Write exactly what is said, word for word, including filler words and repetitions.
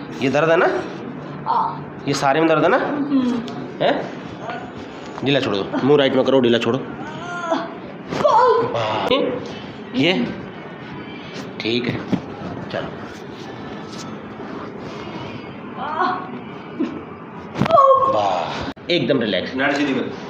ये दर्द है ना, ये सारे में दर्द है ना, है? ढीला छोड़ दो, मुंह राइट में करो, ढीला छोड़ो। ये ठीक है, चलो। वाह, एकदम रिलैक्स।